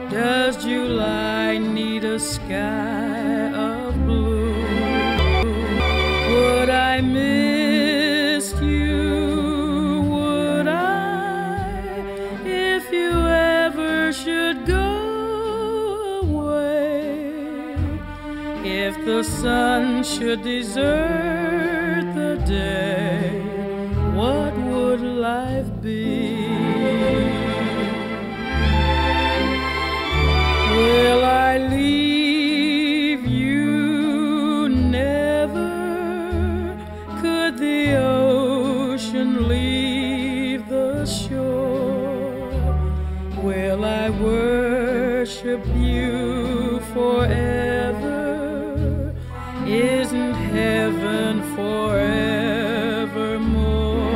Does July need a sky of blue? Would I miss you? Would I, if you ever should go away? If the sun should desert the day, what would life be? Will I leave you? Never. Could the ocean leave the shore? Will I worship you forever? Isn't heaven forevermore?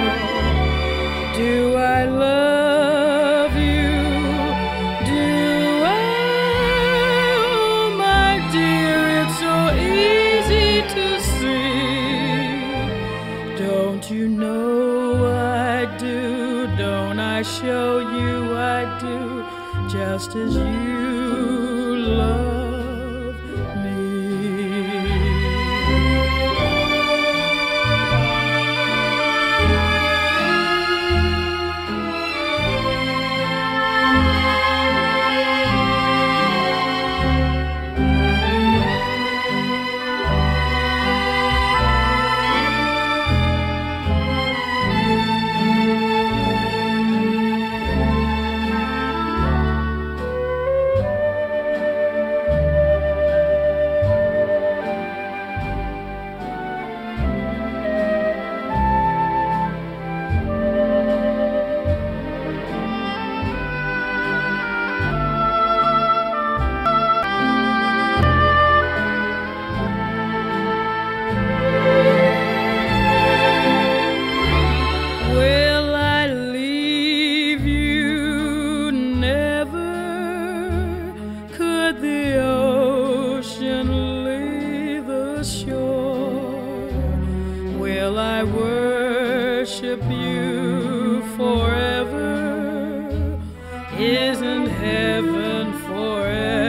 Do I love you? Do I? Oh, my dear, it's so easy to see. Don't you know I do? Don't I show you I do? Just as you love me. The ocean leave the shore? Will I worship you forever? Isn't heaven forever?